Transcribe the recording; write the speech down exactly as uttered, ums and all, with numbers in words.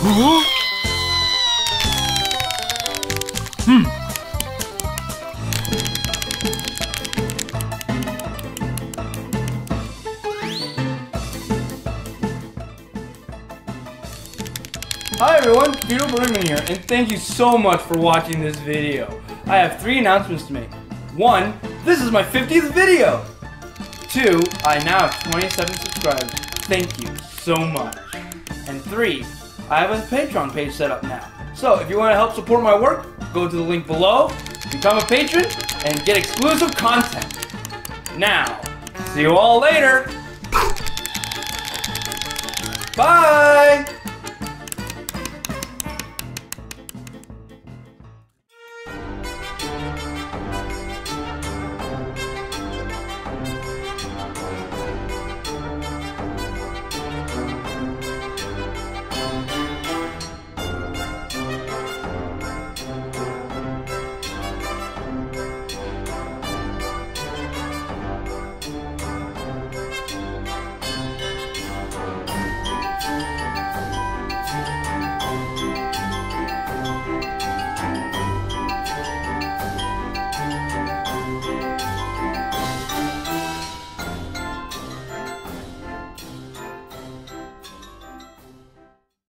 Hmm. Hi everyone, Vito here, and thank you so much for watching this video. I have three announcements to make. One, this is my fiftieth video. Two, I now have twenty-seven subscribers. Thank you so much. And three, I have a Patreon page set up now. So if you want to help support my work, go to the link below, become a patron, and get exclusive content. Now, see you all later. Bye!